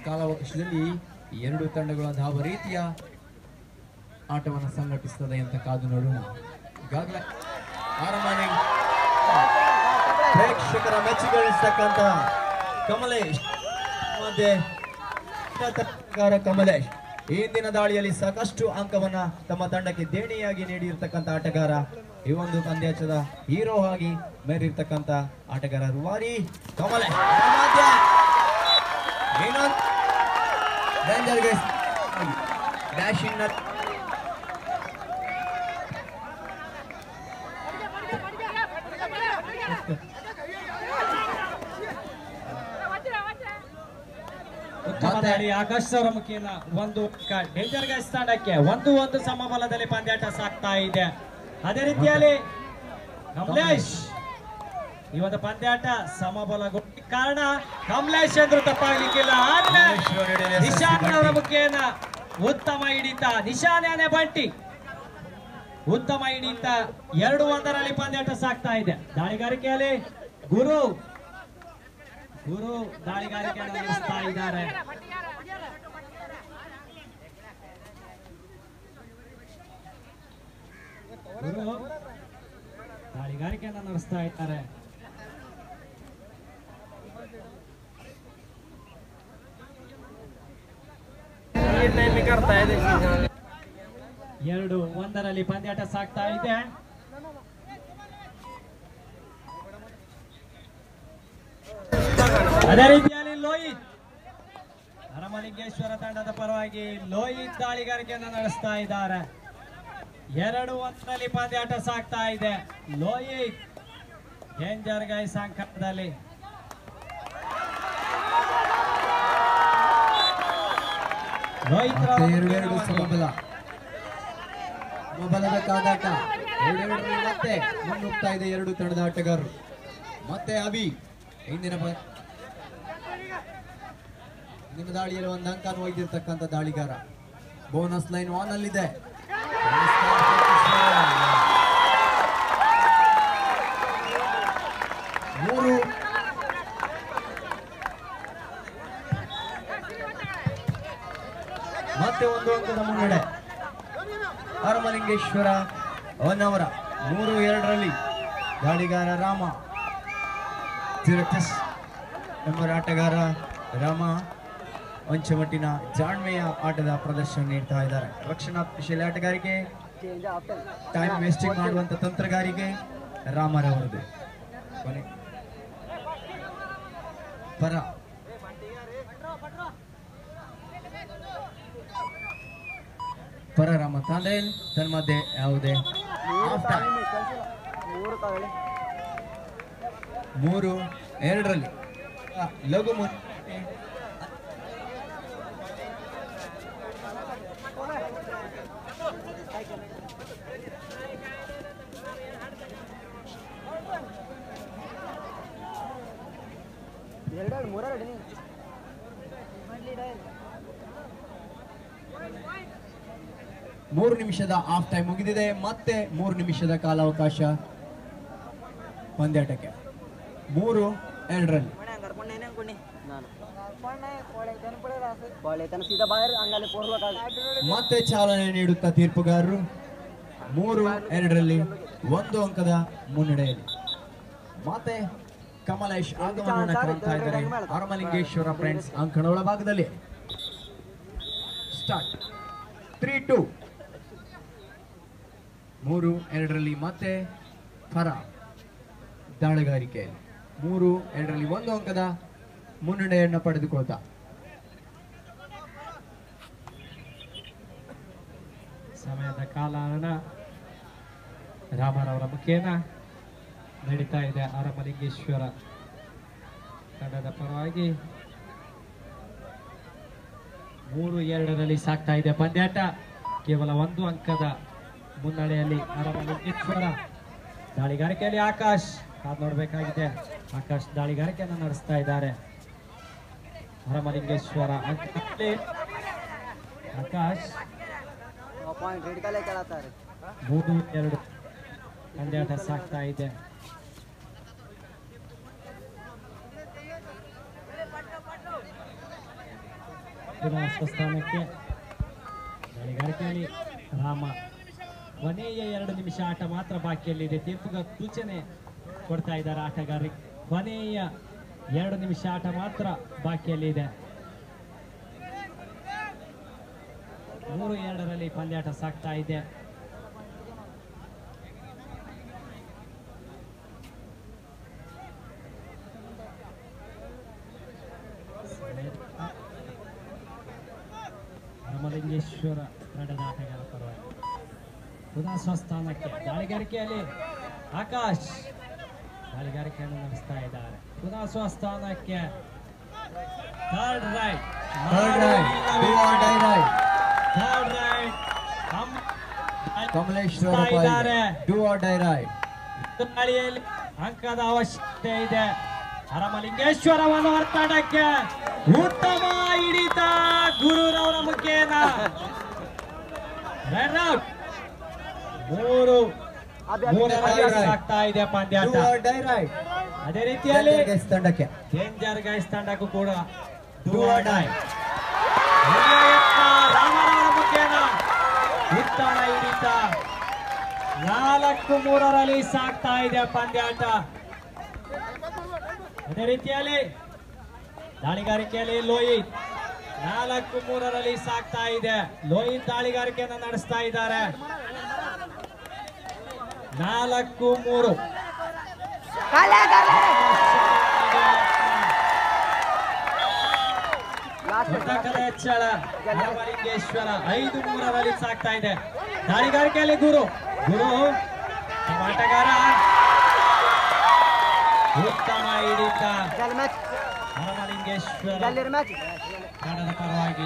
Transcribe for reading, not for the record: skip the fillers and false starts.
ಕಾಲಾವಕಾಶದಲ್ಲಿ ಎರಡು ತಂಡಗಳ ಯಾವ ರೀತಿಯ ಆಟವನ್ನು ಸಂಘಟಿಸುತ್ತದೆ ಅಂತ ಕಾದು ನೋಡೋಣ. ಈಗಾಗಲೇ ಪ್ರೇಕ್ಷಕರ ಮೆಚ್ಚುಗಳಿಸ್ತಕ್ಕಂತ ಕಮಲೇಶ್ ಮತ್ತೆ ಕಮಲೇಶ್ ಈ ಹಿಂದಿನ ದಾಳಿಯಲ್ಲಿ ಸಾಕಷ್ಟು ಅಂಕವನ್ನ ತಮ್ಮ ತಂಡಕ್ಕೆ ದೇಣಿಯಾಗಿ ನೀಡಿರ್ತಕ್ಕಂಥ ಆಟಗಾರ. ಈ ಒಂದು ಪಂದ್ಯಾಟದ ಹೀರೋ ಆಗಿ ಮೇರಿರ್ತಕ್ಕಂಥ ಆಟಗಾರ ರುವಾರಿ ಕಮಲೇಶ್. ಡೇಂಜರ್ಗೆ ಡ್ಯಾಶಿಂಗ್ ಆಕಾಶ್ ಅವರ ಮುಖೇನ ಒಂದು ಡೇಂಜರ್ ಗೈಸ್ ತಂಡಕ್ಕೆ 1-1 ಸಮಬಲದಲ್ಲಿ ಪಂದ್ಯಾಟ ಸಾಗ್ತಾ ಇದೆ. ಅದೇ ರೀತಿಯಲ್ಲಿ ಕಮಲೇಶ್ ಈ ಒಂದು ಪಂದ್ಯಾಟ ಸಮಬಲಗೊಂಡ ಕಾರಣ ಕಮಲೇಶ್ ಅಂದ್ರೂ ತಪ್ಪಾಗ್ಲಿಕ್ಕಿಲ್ಲ. ನಿಶಾನ್ ಅವರ ಮುಖೇನ ಉತ್ತಮ ಹಿಡಿತ, ನಿಶಾನ್ ಬಂಟಿ ಉತ್ತಮ ಹಿಡಿತ. 2-1 ಪಂದ್ಯಾಟ ಸಾಗ್ತಾ ಇದೆ. ದಾಳಿಗಾರಿಕೆಯಲ್ಲಿ ಗುರು ದಾಳಿಗಾರಿಕೆಯನ್ನು ನಡೆಸ್ತಾ ಇದ್ದಾರೆ. ಗುರು ದಾಳಿಗಾರಿಕೆಯನ್ನು ನಡೆಸ್ತಾ ಇದ್ದಾರೆ. ಎರಡು ಒಂದರಲ್ಲಿ ಪಂದ್ಯಾಟ ಸಾಗ್ತಾ ಇದೆ. ಅದೇ ರೀತಿಯಲ್ಲಿ ಲೋಹಿತ್ ಅರಮಲಿಂಗೇಶ್ವರ ತಂಡದ ಪರವಾಗಿ ಲೋಹಿತ್ ದಾಳಿಗಾರಿಕೆಯನ್ನು ನಡೆಸ್ತಾ ಇದ್ದಾರೆ. 2-1 ಪಂದ್ಯಾಟ ಸಾಗ್ತಾ ಇದೆ. ಲೋಹಿತ್ ಡೇಂಜರ್ ಗೈಸ್ ಅಂಕಣದಲ್ಲಿ ಲೋಹಿತ್ ಮೊಬಲದ ಕಾದಾಟ ಮತ್ತೆ ಮುನ್ನುಗ್ತಾ ಇದೆ ಎರಡು ತಂಡದ ಆಟಗಾರರು. ಮತ್ತೆ ಅಭಿ ಹಿಂದಿನ ದಾಳಿಯಲ್ಲಿ ಒಂದು ಅಂಕನ್ನು ಒಯ್ದಿರ್ತಕ್ಕಂಥ ದಾಳಿಗಾರ. ಬೋನಸ್ ಲೈನ್ ಆನ್ ಅಲ್ಲಿದೆ. ಮೂರು ಮತ್ತೆ ಒಂದು ಅಂಕದ ಮುನ್ನಡೆ ಅರಮಲಿಂಗೇಶ್ವರ ಹೊನ್ನವರ. 3-2 ದಾಳಿಗಾರ ರಾಮ ತಿರಕಸ್ ಎಂಬ ಆಟಗಾರ ರಾಮ ವಂಚಮಟ್ಟಿನ ಜಾಣ್ಮೆಯ ಆಟದ ಪ್ರದರ್ಶನ ನೀಡ್ತಾ ಇದ್ದಾರೆ. ರಕ್ಷಣಾತ್ಮಕ ಶೈಲಿ ಆಟಗಾರಿಕೆ, ಟೈಮ್ ವೇಸ್ಟಿಂಗ್ ಮಾಡುವಂತ ತಂತ್ರಗಾರಿಕೆ ರಾಮರವರದು. ಪರ ಪರರಾಮ ತಾಂದೇಲ್ ತನ್ಮಧ್ಯೆ ಯಾವುದೇ 3-2 ಲಘು ಮೂರು ನಿಮಿಷದ ಹಾಫ್ ಟೈಮ್ ಮುಗಿದಿದೆ. ಮತ್ತೆ 3 ನಿಮಿಷದ ಕಾಲಾವಕಾಶ ಪಂದ್ಯಾಟಕ್ಕೆ. 3-2 ಮತ್ತೆ ಚಾಲನೆ ನೀಡುತ್ತಾ ತೀರ್ಪುಗಾರರು 3-2 1 ಅಂಕದ ಮುನ್ನಡೆಯಲ್ಲಿ. ಮತ್ತೆ ಕಮಲೇಶ್ ಆಗಮನ ಕಾಣ್ತಾ ಇದ್ದಾರೆ ಅರಮಲಿಂಗೇಶ್ವರ ಫ್ರೆಂಡ್ಸ್ ಅಂಕಣ ಒಳಭಾಗದಲ್ಲಿ. ಸ್ಟಾರ್ಟ್ 3-2 3-2 ಮತ್ತೆ ಫರ ದಾಳಿಗಾರಿಕೆ 3-2 1 ಅಂಕದ ಮುನ್ನಡೆಯನ್ನು ಪಡೆದುಕೊಳ್ತಾ ಸಮಯದ ಕಾಲಹರಣ ರಾಮರವರ ಮುಖೇನ ನಡೀತಾ ಇದೆ. ಅರಮಲಿಂಗೇಶ್ವರ ತಂಡದ ಪರವಾಗಿ 3-2 ಸಾಗ್ತಾ ಇದೆ ಪಂದ್ಯಾಟ. ಕೇವಲ 1 ಅಂಕದ ಮುನ್ನಡೆಯಲ್ಲಿ ಅರಮಲಿಂಗೇಶ್ವರ. ದಾಳಿಗಾರಿಕೆಯಲ್ಲಿ ಆಕಾಶ್ ಕಾದು ನೋಡಬೇಕಾಗಿದೆ. ಆಕಾಶ್ ದಾಳಿಗಾರಿಕೆಯನ್ನು ನಡೆಸ್ತಾ ಇದ್ದಾರೆ. ಅರಮಲಿಂಗೇಶ್ವರ ಅಂಕದಲ್ಲಿ ಆಕಾಶ್ 3-2 ಪಂದ್ಯಾಟ ಸಾಗ್ತಾ ಇದೆ. ಪುನಃ ಸ್ವಸ್ಥಾನಕ್ಕೆ ಗಾಳಿಗಾರಿಕೆಯಲ್ಲಿ ರಾಮ. ಕೊನೆಯ 2 ನಿಮಿಷ ಆಟ ಮಾತ್ರ ಬಾಕಿಯಲ್ಲಿದೆ. ತೀರ್ಪುಗ ಸೂಚನೆ ಕೊಡ್ತಾ ಇದ್ದಾರೆ ಆಟಗಾರರಿಗೆ. ಕೊನೆಯ 2 ನಿಮಿಷ ಆಟ ಮಾತ್ರ ಬಾಕಿಯಲ್ಲಿದೆ. 3-2ರಲ್ಲಿ ಪಂದ್ಯಾಟ ಸಾಗ್ತಾ ಇದೆ. ಅರಮಲಿಂಗೇಶ್ವರ ತಂಡದ ಆಟಗಾರ ಪರವಾಗಿ ಪುನಃ ಸ್ವಸ್ಥಾನಕ್ಕೆ ಗಾಳಿಗಾರಿಕೆಯಲ್ಲಿ ಆಕಾಶ್ ಗಾಳಿಗಾರಿಕೆಯನ್ನು ನಡೆಸ್ತಾ ಇದ್ದಾರೆ. ಪುನಃ ಸ್ವಸ್ಥಾನಕ್ಕೆ ಥರ್ಡ್ ರೈಟ್ ದಾಳಿಯಲ್ಲಿ ಅಂಕದ ಅವಶ್ಯಕತೆ ಇದೆ. ಅರಮಲಿಂಗೇಶ್ವರವನ್ನು ತಂಡಕ್ಕೆ ಉತ್ತಮ ಹಿಡಿತ ಗುರುರವರ ಮುಖೇನ ರನ್ ಔಟ್. 3 ಆಗ್ತಾ ಇದೆ ಪಂದ್ಯಾಟ. ಅದೇ ರೀತಿಯಲ್ಲಿ ಡೇಂಜರ್ ಗೈಸ್ ತಂಡಕ್ಕೂ ಕೂಡ ರಾಮರವರ ಮುಖೇನ ಉತ್ತಮ ಹಿಡಿತ. 4-3ರಲ್ಲಿ ಸಾಗ್ತಾ ಇದೆ ಪಂದ್ಯಾಟ. ಅದೇ ರೀತಿಯಲ್ಲಿ ದಾಳಿಗಾರಿಕೆಯಲ್ಲಿ ಲೋಹಿತ್ 4-3ರಲ್ಲಿ ಸಾಗ್ತಾ ಇದೆ. ಲೋಹಿತ್ ದಾಳಿಗಾರಿಕೆಯನ್ನು ನಡೆಸ್ತಾ ಇದ್ದಾರೆ. 4-3 ಹೆಚ್ಚಳ. ಅರಮಲಿಂಗೇಶ್ವರ 5-3ರಲ್ಲಿ ಸಾಗ್ತಾ ಇದೆ. ದಾಳಿಗಾರಿಕೆಯಲ್ಲಿ ಗುರು ಆಟಗಾರ ಉತ್ತಮ ಹಿಡಿತ. ಅರಮಲಿಂಗೇಶ್ವರ ತಂಡದ ಪರವಾಗಿ